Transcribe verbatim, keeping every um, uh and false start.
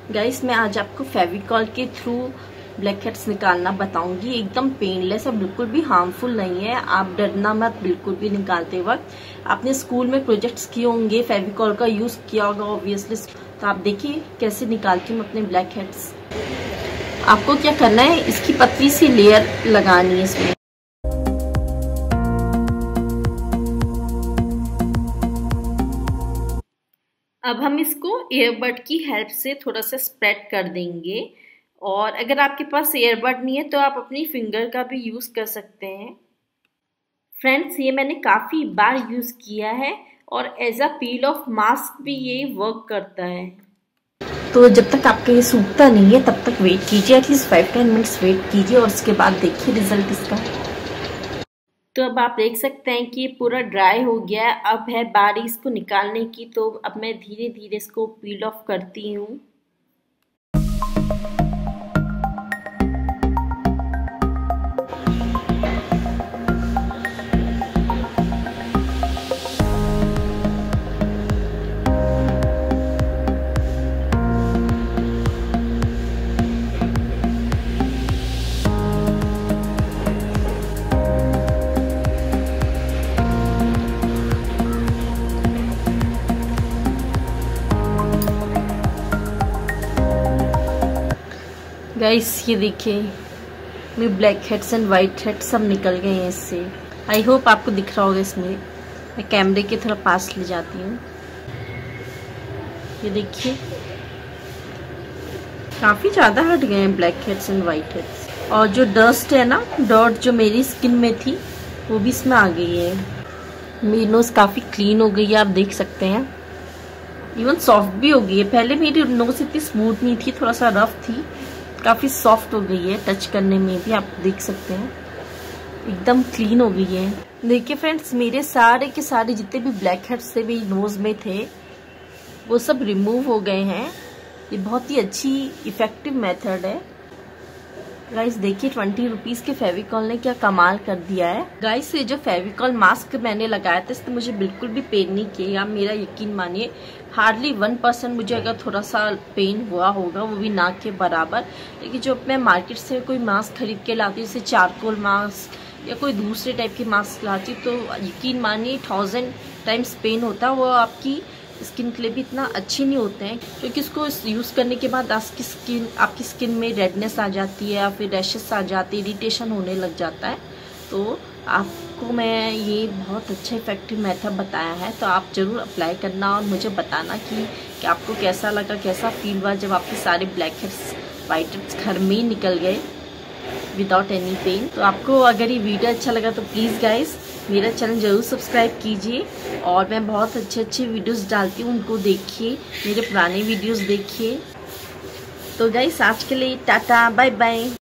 Guys मैं आज आपको फेविकॉल के थ्रू ब्लैकहेड्स निकालना बताऊंगी। एकदम पेनलेस है, बिल्कुल भी हार्मफुल नहीं है। आप डरना मत बिल्कुल भी निकालते वक्त। आपने स्कूल में प्रोजेक्ट्स किए होंगे, फेविकॉल का यूज किया होगा ऑब्वियसली। तो आप देखिए कैसे निकालती हूँ अपने ब्लैकहेड्स। आपको क्या करना है, इसकी पतली सी लेयर लगानी है इसमें। अब हम इसको एयरबड की हेल्प से थोड़ा सा स्प्रेड कर देंगे। और अगर आपके पास एयरबड नहीं है तो आप अपनी फिंगर का भी यूज़ कर सकते हैं। फ्रेंड्स, ये मैंने काफ़ी बार यूज़ किया है और as a peel off mask भी ये वर्क करता है। तो जब तक आपका ये सूखता नहीं है तब तक वेट कीजिए, at least five ten minutes wait कीजिए और उसके बाद देखिए रिजल्ट इसका। तो अब आप देख सकते हैं कि पूरा ड्राई हो गया है। अब है बारी इसको निकालने की। तो अब मैं धीरे धीरे इसको पील ऑफ करती हूँ। गाइस ये देखिए, मेरे blackheads and whiteheads सब निकल गए हैं इससे। आई होप आपको दिख रहा होगा इसमें। मैं कैमरे के थोड़ा पास ले जाती हूँ। ये देखिए काफ़ी ज़्यादा हट गए हैं blackheads and whiteheads. और जो डस्ट है ना, डॉट जो मेरी स्किन में थी वो भी इसमें आ गई है। मेरी नोज़ काफ़ी क्लीन हो गई है, आप देख सकते हैं। इवन सॉफ्ट भी हो गई है। पहले मेरी नोज़ इतनी स्मूथ नहीं थी, थोड़ा सा रफ थी, काफ़ी सॉफ्ट हो गई है। टच करने में भी आप देख सकते हैं एकदम क्लीन हो गई है। देखिए फ्रेंड्स, मेरे सारे के सारे जितने भी ब्लैक हेड्स थे मेरी नोज में थे वो सब रिमूव हो गए हैं। ये बहुत ही अच्छी इफेक्टिव मेथड है। गाइस देखिए, ट्वेंटी रुपीज़ के फेविकॉल ने क्या कमाल कर दिया है। गाइस ये जो फेविकॉल मास्क मैंने लगाया था इससे मुझे बिल्कुल भी पेन नहीं किया। आप मेरा यकीन मानिए, हार्डली वन परसेंट मुझे अगर थोड़ा सा पेन हुआ होगा, वो भी ना के बराबर। लेकिन जो मैं मार्केट से कोई मास्क खरीद के लाती हूँ, जैसे चारकोल मास्क या कोई दूसरे टाइप के मास्क लाती हूँ, तो यकीन मानिए थाउजेंड टाइम्स पेन होता है। वो आपकी स्किन के लिए भी इतना अच्छे नहीं होते हैं, क्योंकि इसको यूज़ करने के बाद आपकी स्किन आपकी स्किन में रेडनेस आ जाती है या फिर रैशेस आ जाती है, इरिटेशन होने लग जाता है। तो आपको मैं ये बहुत अच्छा इफेक्टिव मेथड बताया है, तो आप ज़रूर अप्लाई करना और मुझे बताना कि, कि आपको कैसा लगा, कैसा फील हुआ जब आपके सारे ब्लैक हेड्स वाइट हेड्स घर में ही निकल गए विदाउट एनी पेन। तो आपको अगर ये वीडियो अच्छा लगा तो प्लीज़ गाइस मेरा चैनल ज़रूर सब्सक्राइब कीजिए। और मैं बहुत अच्छे अच्छे वीडियोस डालती हूँ, उनको देखिए, मेरे पुराने वीडियोस देखिए। तो गाइस आज के लिए टाटा बाय बाय।